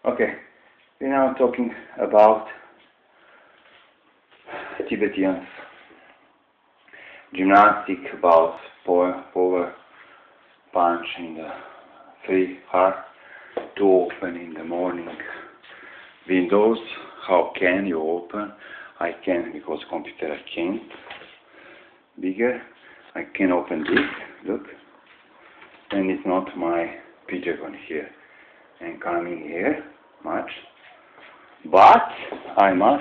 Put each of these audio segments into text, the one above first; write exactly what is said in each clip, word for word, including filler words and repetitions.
Okay, we're now talking about Tibetans, gymnastic, about power, power punch in the free heart to open in the morning windows. How can you open? I can, because computer I can't. Bigger, I can open this, look, and it's not my pentagon here and coming here much, but I must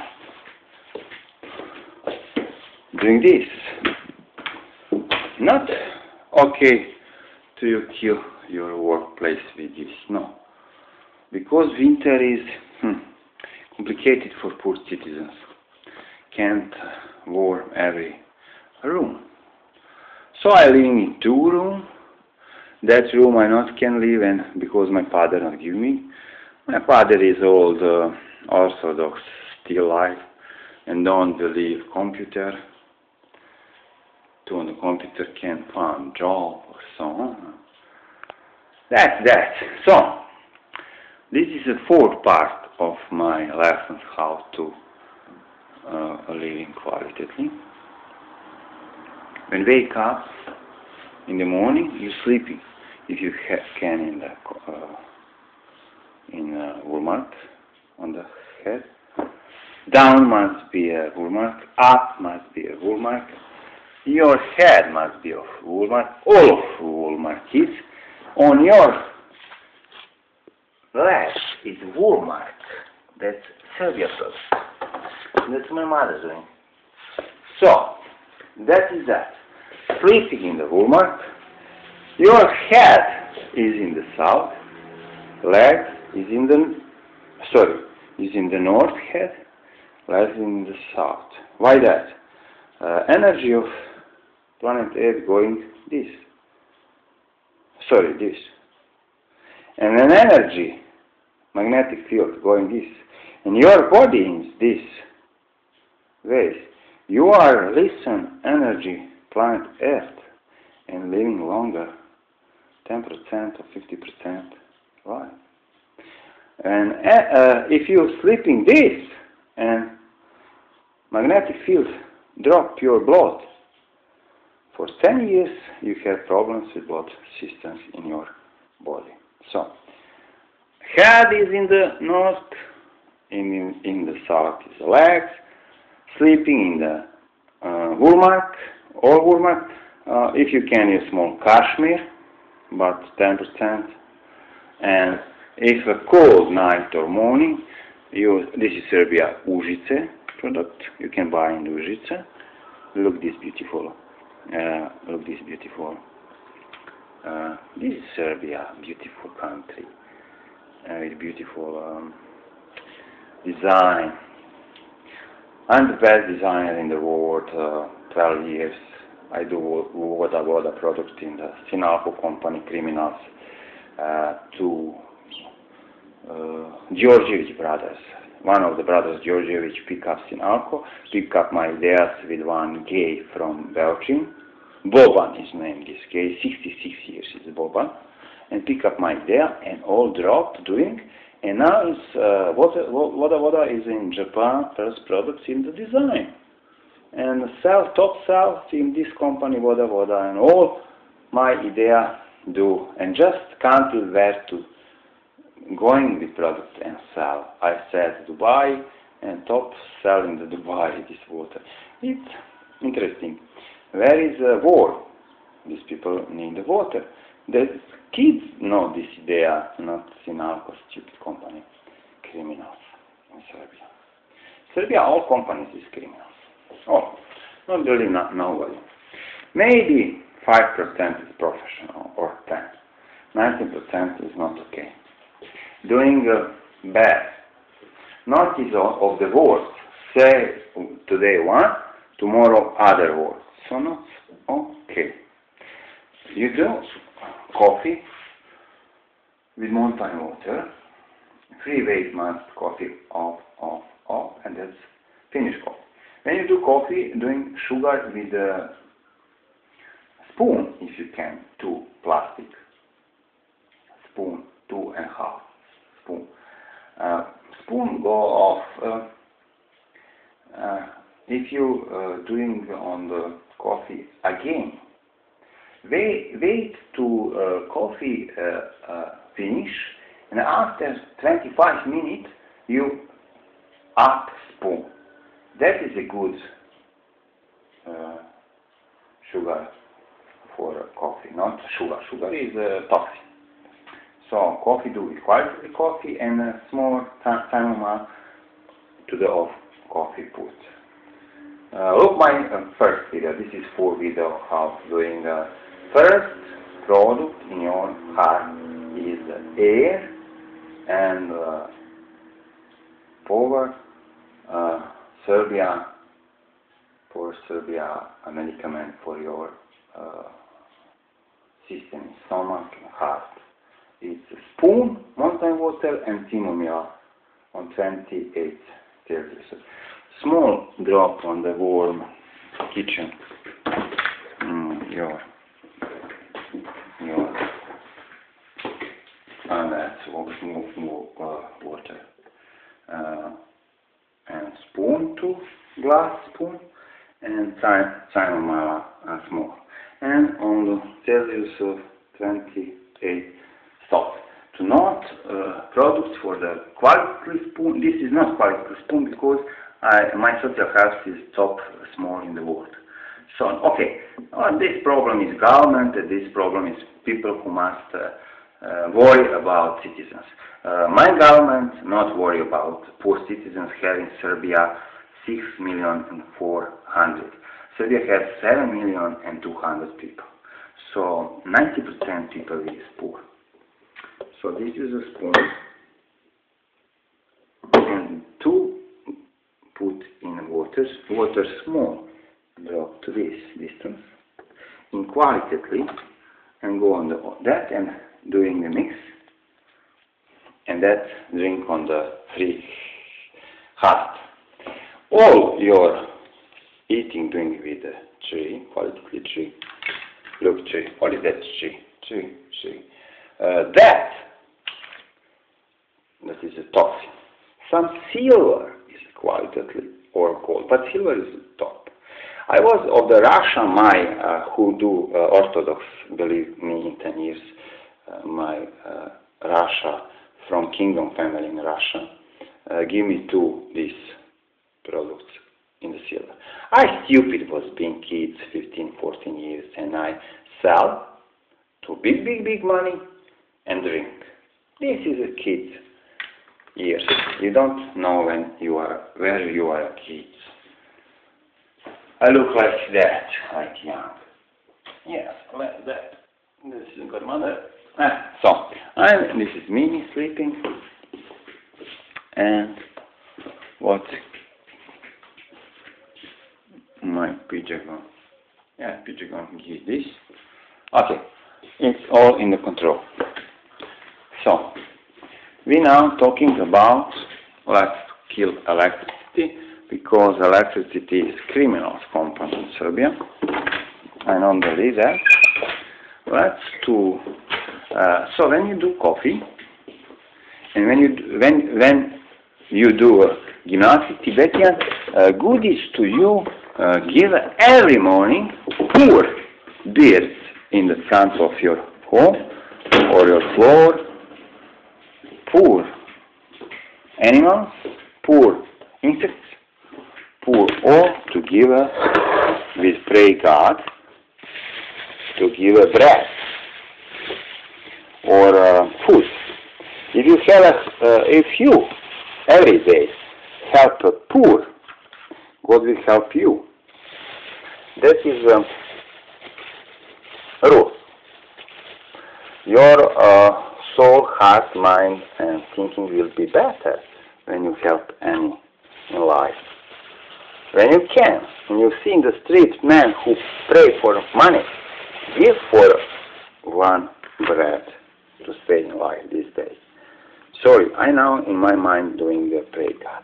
doing this. Not okay to you kill your workplace with this, no, because winter is hmm, complicated for poor citizens. Can't warm every room. So I live in two rooms. That room I not can live in because my father not give me. My father is old uh, Orthodox, still alive, and don't believe computer. To on the computer can find job or so on. That's that. So this is the fourth part of my lessons how to uh, living qualitatively. When wake up in the morning, you sleeping. If you ha can in the uh, in a wool mark on the head, down must be a wool mark, up must be a wool mark. Your head must be of wool mark. All of wool mark is on your leg is wool mark. That's Serbia product. That's my mother doing. So that is that. Sleeping in the wool mark. Your head is in the south, leg is in the, sorry, is in the north head, leg is in the south. Why that? Uh, energy of planet Earth going this, sorry, this. And an energy, magnetic field going this. And your body is this way. You are listen energy, planet Earth, and living longer. ten percent or fifty percent, right? And uh, if you're sleeping this and magnetic field drop your blood, for ten years you have problems with blood systems in your body. So, head is in the north, in, in, in the south is the legs, sleeping in the uh, wool mark, or wool mark, uh, if you can use small cashmere, but ten percent, and if a cold night or morning, you, this is Serbia Užice product, you can buy in Užice. Look this beautiful, uh, look this beautiful, uh, this is Serbia, beautiful country, uh, with beautiful um, design. I'm the best designer in the world, uh, twelve years. I do Voda Voda product in the Sinalco company, criminals, uh, to uh, Georgievich brothers. One of the brothers, Georgievich, pick up Sinalco, pick up my ideas with one gay from Belgium. Boban is named, this gay, sixty-six years is Boban, and pick up my idea and all drop doing. And now it's, uh, Voda Voda is in Japan, first products in the design. And sell, top sell in this company, Voda Voda, and all my idea do, and just country where to going with product and sell. I said Dubai, and top sell in the Dubai this water. It's interesting. Where is the war? These people need the water. The kids know this idea, not Sinalco, stupid company, criminals in Serbia. Serbia, all companies is criminals. Oh, not really, not nobody. Maybe five percent is professional, or ten. ninety percent is not okay. Doing uh, bad. Notice of, of the words. Say today one, tomorrow other words. So not okay. You do coffee with mountain water. Free weight must coffee off, off, off, and that's finished coffee. When you do coffee, doing sugar with a spoon, if you can, two plastic spoon, two and a half spoon. Uh, spoon go off uh, uh, if you uh, doing on the coffee again. Wait, wait to uh, coffee uh, uh, finish, and after twenty-five minutes you up spoon. That is a good uh, sugar for uh, coffee, not sugar. Sugar is uh, toxic. So coffee do with quality coffee and a small chamomile to the off coffee put. Uh, look my uh, first video. This is full video how doing the first product in your car is air and uh, power uh, Serbia for Serbia a medicament for your uh, system, stomach and heart. It's a spoon, mountain water and chamomile on twenty-eight Celsius. Small drop on the warm kitchen. Mm, your your and that's more, more uh, water. Uh, and spoon, two glass spoon, and chamomile uh, small. And on the Celsius of twenty-eight. Stop. To not uh, products for the quality spoon. This is not quality spoon because I, my social health is top small in the world. So okay, uh, this problem is government. Uh, this problem is people who must uh, uh, worry about citizens. Uh, my government not worry about poor citizens here in Serbia six million and four hundred. Serbia has seven million and two hundred people. So ninety percent people is poor. So this is a spoon, and two put in water, water small, drop to this distance, in qualitatively, and go on the, that and doing the mix, and that drink on the free heart. All your eating doing with the tree, qualitatively tree, look tree, what is that tree, tree, tree. Uh, that that is a toxin. Some silver is qualitatively or gold, but silver is the top. I was of the Russia, my uh, who do uh, Orthodox, believe me, in ten years, uh, my uh, Russia from Kingdom family in Russia uh, give me two these products in the silver. I stupid was being kids, fifteen, fourteen years, and I sell to big, big, big money and drink. This is a kid years. You don't know when you are where you are a kid. I look like that, like young. Yes, like that. This is good mother. Ah, so, I'm, this is me sleeping. And what my pigeon, yeah, pigeon give this. Okay, it's all in the control. So, we now talking about let's kill electricity, because electricity is criminal compound in Serbia. I don't believe that. Let's do. Uh, so when you do coffee, and when you when when you do uh, gymnastics Tibetan, uh, good is to you uh, give every morning pour beers in the front of your home or your floor. Poor animals, poor insects, poor all to give a, with pray God, to give a bread or uh, food. If you have a, uh, if you every day help a poor, God will help you. That is um, a rule. Your uh, soul, heart, mind, and thinking will be better when you help any in life. When you can, when you see in the street men who pray for money, give for one bread to stay in life these days. Sorry, I now in my mind doing the pray God.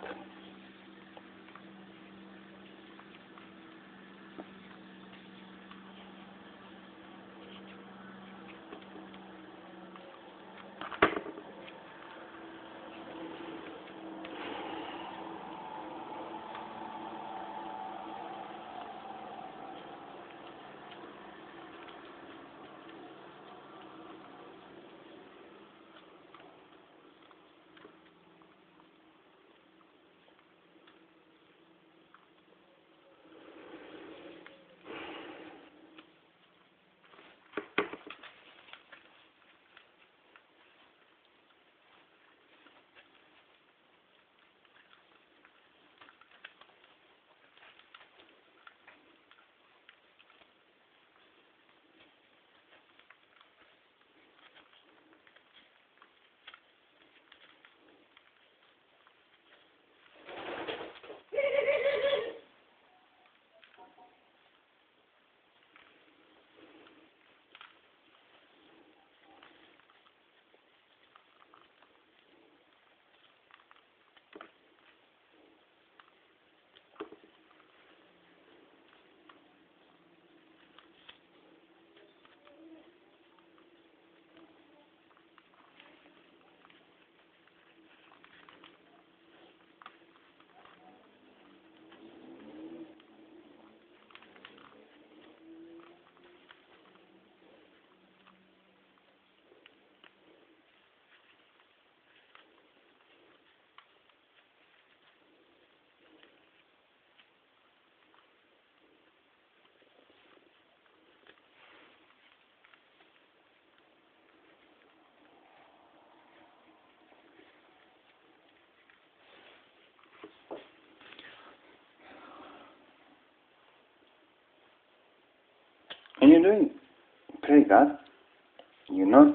when you're doing pray God, you not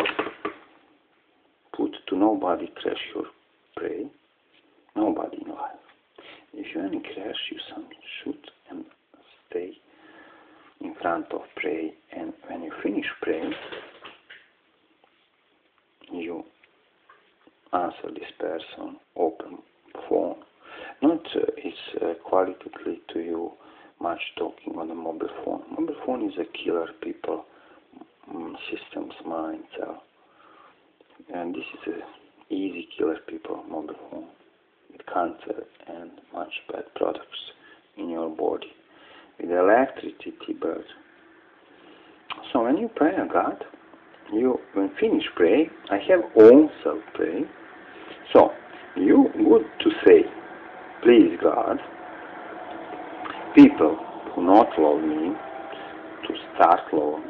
put to nobody crash your pray, nobody in life. If you any crash, you some shoot and stay in front of pray, and when you finish praying, you answer this person, open phone. Not uh, it's uh, qualitatively to you much talking on the mobile phone. Mobile phone is a killer people, um, systems, mind, cell. And this is a easy killer people, mobile phone, with cancer and much bad products in your body, with electricity burn. So when you pray to God, you when finish pray, I have own self pray. So you good to say, please God, people who not love me to start love me.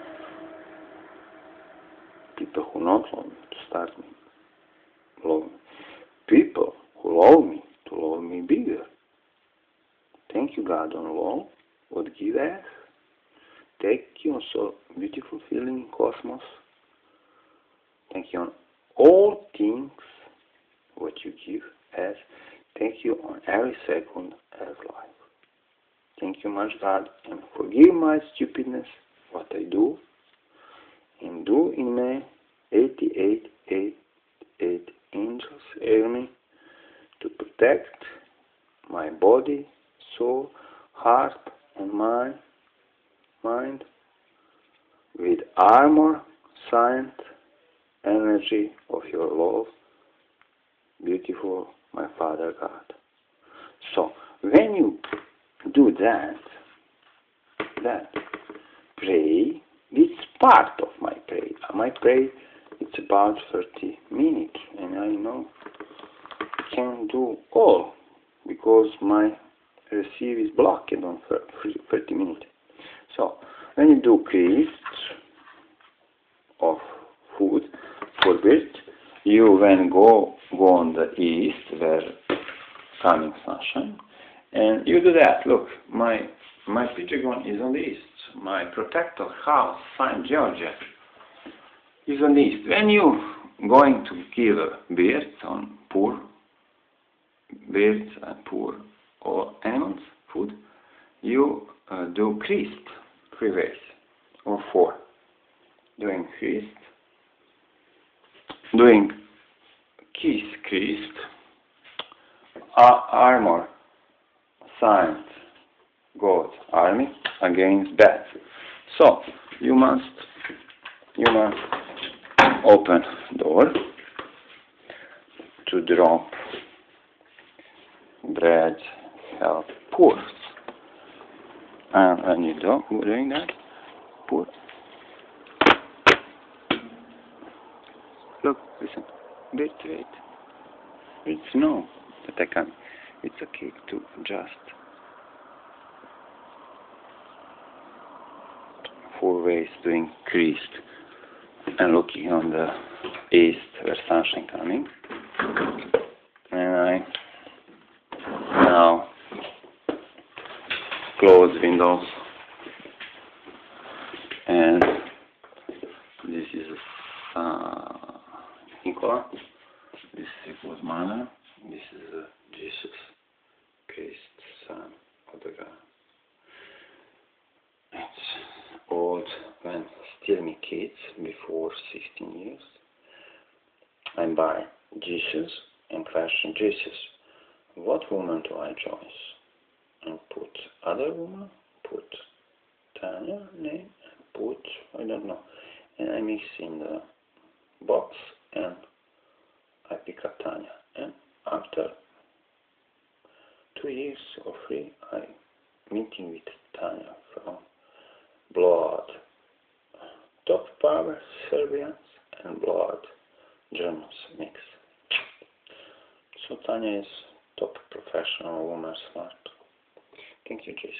People who not love me to start me love me. People who love me to love me bigger. Thank you God on love, what give us. Thank you on so beautiful feeling in cosmos. Thank you on all things what you give us. Thank you on every second as life. Thank you much God, and forgive my stupidness, what I do, and do in me eighty-eight, eighty-eight angels air me to protect my body, soul, heart, and mind, mind with armor, science, energy of your love, beautiful my Father God. So when you do that, that pray, it's part of my prayer. My prayer, it's about thirty minutes, and I know I can do all because my receive is blocked on thirty minutes. So when you do create of food for bird, you when go go on the east where coming sunshine, and you do that. Look, my my pentagon is on the east. My protector house, Saint Georgia, is on the east. When you going to kill birds on poor birds and poor or animals food, you uh, do Christ three ways or four. Doing Christ, doing kiss Christ, uh, armor, signs, God, army against bad. So you must you must open door to drop bread, help poor. And when you do doing that, poor. Look, listen, wait, wait. It's no that I can. It's okay to just four ways to increase and looking on the east where sunshine coming. And I now close windows, and this is uh, Nicola, this is Equals Mana, this is uh, Jesus Christ, Son of the God. It's old when still me kids before sixteen years. I buy Jesus and question Jesus, what woman do I choose? And put other woman, put Tanya name, and put I don't know, and I mix in the box and I pick up Tanya. And after two years or three, I meeting with Tanya from blood top power Serbians and blood Germans mix. So Tanya is top professional woman, smart. Thank you, Jesus.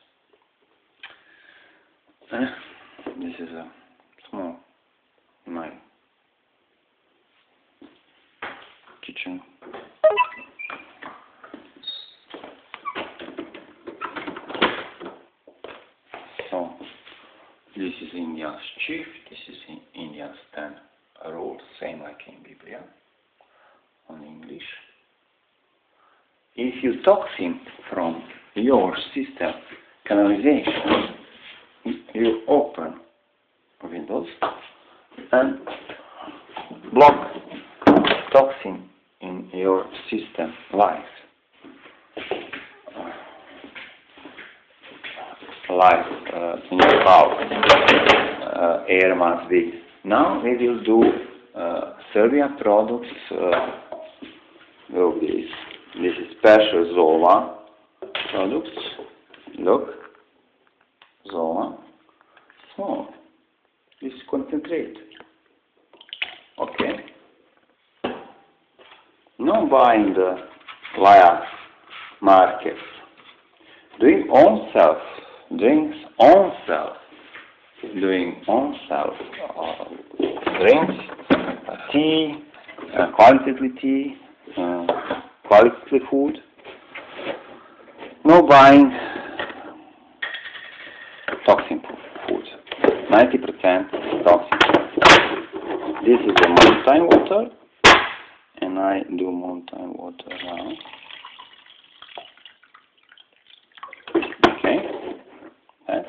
Uh, this is a small my kitchen. So is India's chief, this is in India's ten rules, same like in Biblia, on English. If you toxin from your system canalization, you open windows and block toxin in your system life. Life uh, in your house, uh, air must be. Now we will do uh, Serbia products. Uh, look this. This is special Zova products. Look, Zova. Small. This is concentrate. Okay. No buying the Laya market. Doing own self. Drinks own self. Doing own self. Uh, drinks, uh, tea, uh, quality tea, uh, quality food. No buying toxin food. ninety percent toxin. This is the mountain water, and I do mountain water now. Okay, that's,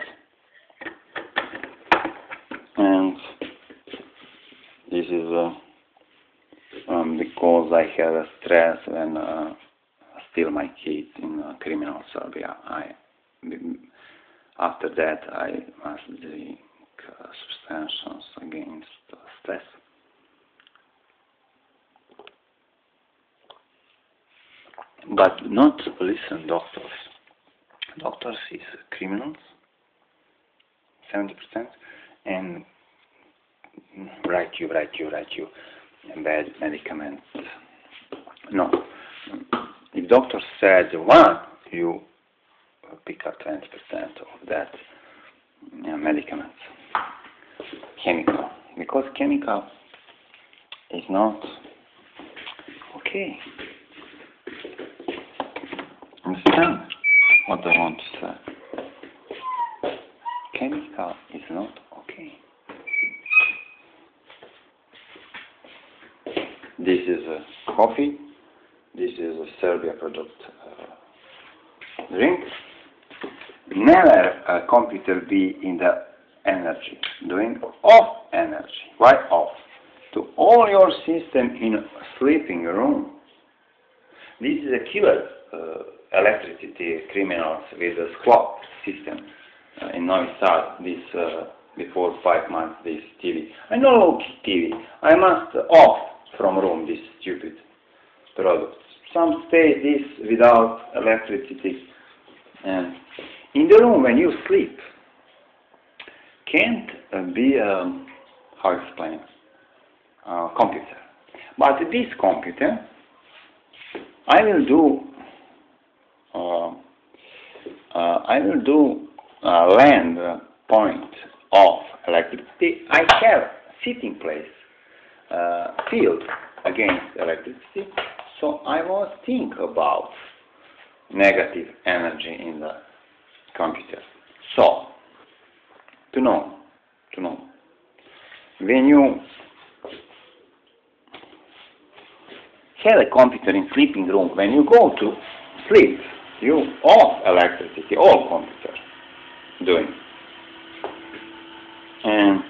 and this is uh, um, because I had a stress when uh, still my kids in uh, criminal Serbia. I after that I must drink uh, substances against uh, stress. But not listen doctors. Doctors is criminals, seventy percent, and write you, write you, write you bad medicaments. No. If doctor said one, you pick up twenty percent of that uh, medicaments. Chemical. Because chemical is not okay. Understand what I want to say? Chemical is not okay. This is a coffee. This is a Serbia product uh, drink. Never a computer be in the energy, doing off energy. Why off? To all your system in a sleeping room. This is a killer uh, electricity criminals with a squad system uh, in Novi Sad. This uh, before five months this T V. I know T V. I must off from room this stupid product. Some stay this without electricity, and in the room when you sleep can't uh, be um, how to explain uh, computer. But this computer I will do uh, uh, I will do uh, land point of electricity. I have sitting place uh, field against electricity, so I was think about negative energy in the computer. So to know, to know, when you have a computer in sleeping room, when you go to sleep, you off electricity, all computer doing. And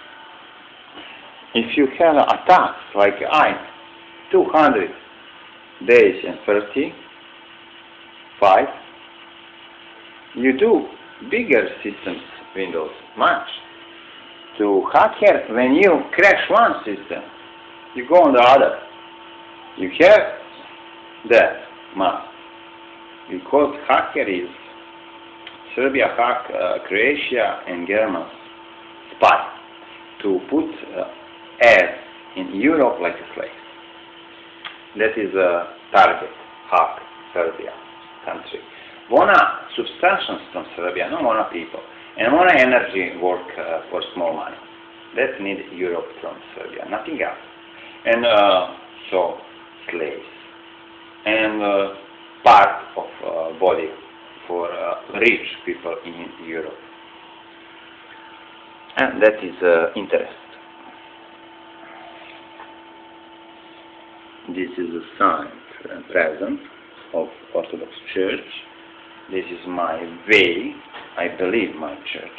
if you have attacks like I, two hundred days and thirty-five, you do bigger systems, Windows, much. To hacker, when you crash one system, you go on the other. You have that must. Because hacker is Serbia hack uh, Croatia and German spy to put uh, ads in Europe like a slave. That is a target, hack Serbia country. Wanna substances from Serbia, no wanna people. And wanna energy work uh, for small money. That need Europe from Serbia, nothing else. And uh, so slaves. And uh, part of uh, body for uh, rich people in Europe. And that is uh, interest. This is a sign and present of Orthodox Church. This is my way. I believe my church.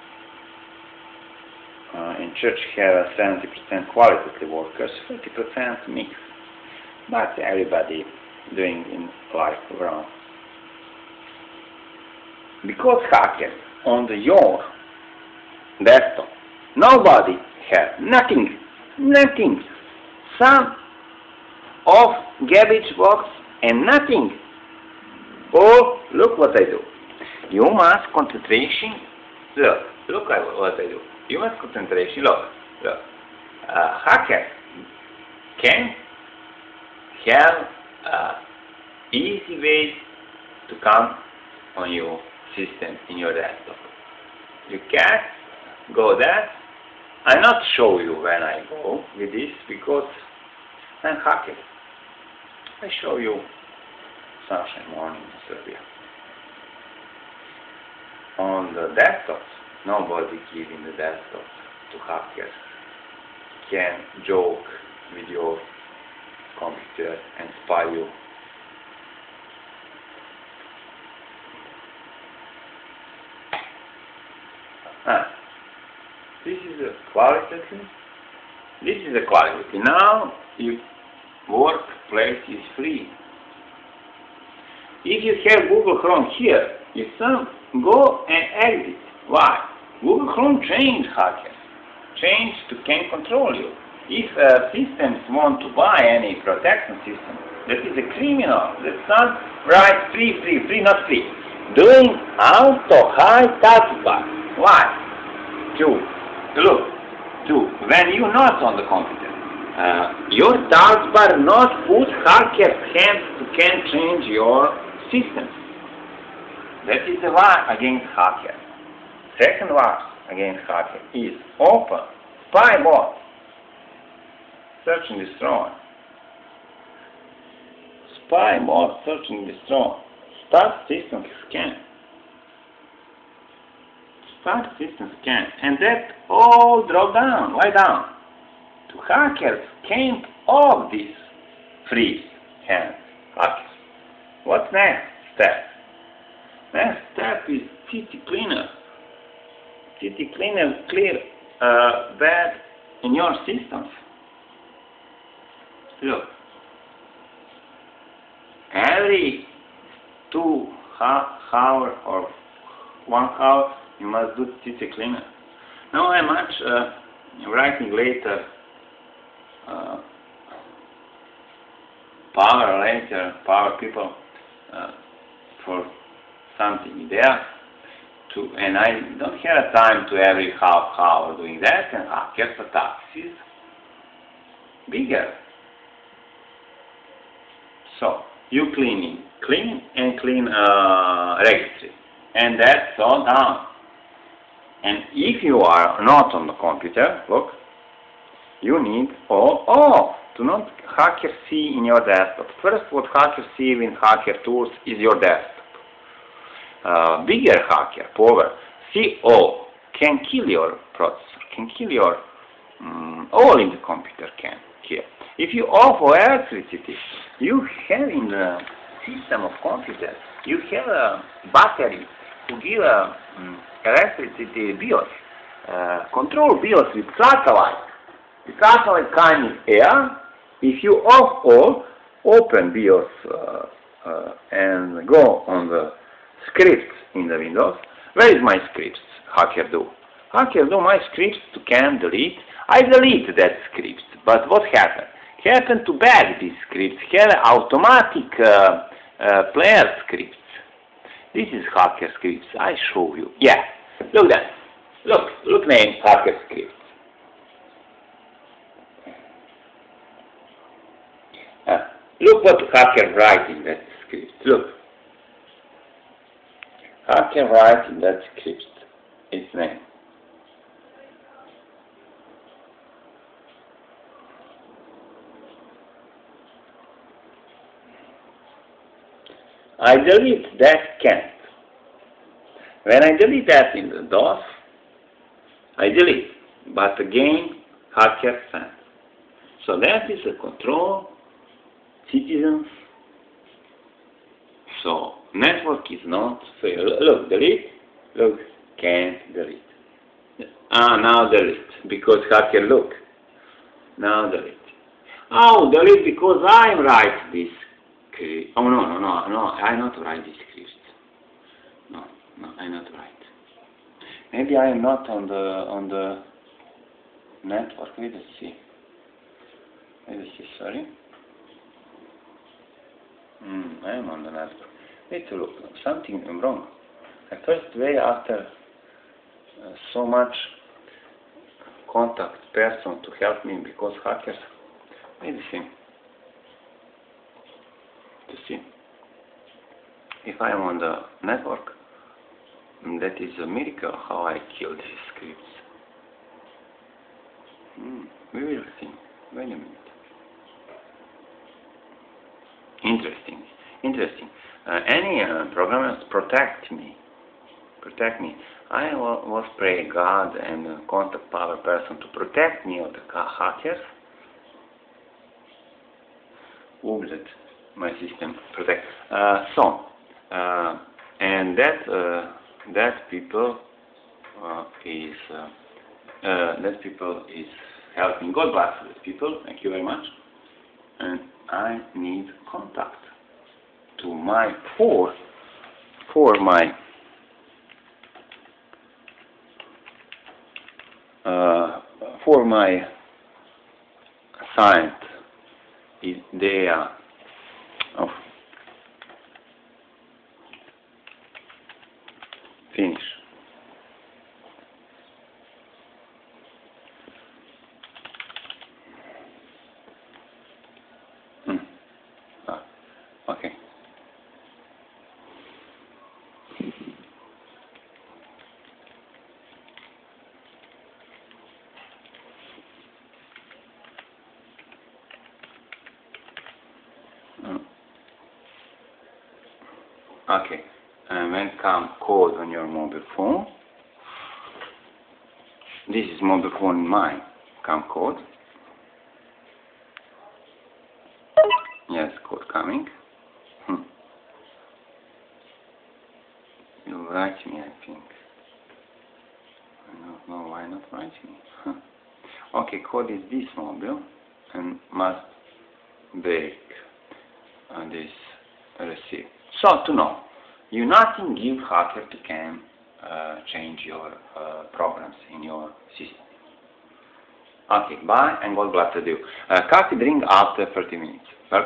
Uh, in church have seventy percent qualitative workers, thirty percent mix. But everybody doing in life around. Because hacker on the your desktop, nobody has nothing, nothing. Some of garbage box and nothing. Oh, look what I do. You must concentration. Look, look what I do. You must concentration. Look, look. Uh, hacker can have uh, easy way to come on your system in your desktop. You can go there. I not show you when I go with this because I'm hacker. I show you sunshine morning in Serbia. On the desktops, nobody giving the desktop to hackers can joke with your computer and spy you. Ah, this is a qualitative. This is a quality. Now your workplace is free. If you have Google Chrome here, you some go and exit. Why? Google Chrome change hackers. Change to can control you. If uh, systems want to buy any protection system, that is a criminal. That's not right. Free, free, free, not free. Doing auto high taskbar. Why? Two. Look. Two. When you not on the computer, uh, your taskbar not put hackers' hands to can change your systems. That is the war against hacker. Second war against hacker is open spy bot. Search and destroy. Spy bot, search and destroy. Start system scan. Start system scan. And that all drop down, lie down. To hackers came off this freeze hand hackers. What's next step? Next step is City Cleaner. City Cleaner clear uh, bad in your systems. Look, every two half hour or one hour you must do City Cleaner. Now I'm much uh, writing later uh, power later power people uh, for something there to, and I don't have time to every half hour doing that, and hackers attacks is bigger. So you cleaning, clean and clean uh, registry, and that's all down. And if you are not on the computer, look, you need all off to not hacker see in your desktop. First, what hacker see in hacker tools is your desktop. Uh, bigger hacker, power, C O, can kill your processor, can kill your, um, all in the computer can kill. If you off electricity, you have in the system of computer, you have a battery to give a um, electricity BIOS, uh, control BIOS with satellite. The satellite kind of air. If you off all, open BIOS uh, uh, and go on the scripts in the Windows. Where is my scripts? Hacker do. Hacker do my scripts to can delete. I delete that script, but what happened? Happened to back these scripts. Have automatic uh, uh, player scripts. This is hacker scripts. I show you. Yeah. Look that. Look. Look name hacker scripts. Uh, look what hacker write in that script. Look. Hacker write in that script. Its name. I delete that can't. When I delete that in the DOS, I delete, but again, hacker sent. So that is a control, citizens. So network is not fair. Look, delete, look, can't delete. Ah, now delete, because hacker, look, now delete. Oh, delete because I write this script. Oh, no, no, no, no, I not write this script. No, no, I not write. Maybe I am not on the, on the network. Wait a see. Wait a see, sorry. Mm, I am on the network. Wait to look, something wrong. The first way after uh, so much contact person to help me because hackers. Wait a see. To see. If I am on the network, that is a miracle how I killed these scripts. Hmm, we will see. Wait a minute. Interesting. Interesting. Uh, any uh, programmers protect me. Protect me. I wa was pray God and uh, contact power person to protect me of the hackers. Wounded my system protect. Uh, so, uh, and that uh, that people uh, is uh, uh, that people is helping. God bless these people. Thank you very much. And I need contact to my for for my uh, for my assigned idea of finish. Hmm. Ah, okay. Okay, and when come code on your mobile phone, this is mobile phone in mine, come code, yes, code coming, hmm. You write me, I think, I don't know why not write me, huh. Okay, code is this mobile, and must break uh, this receive. So to know, you nothing give hacker to can uh, change your uh, programs in your system. Okay, bye and God bless you. Uh, coffee drink after thirty minutes.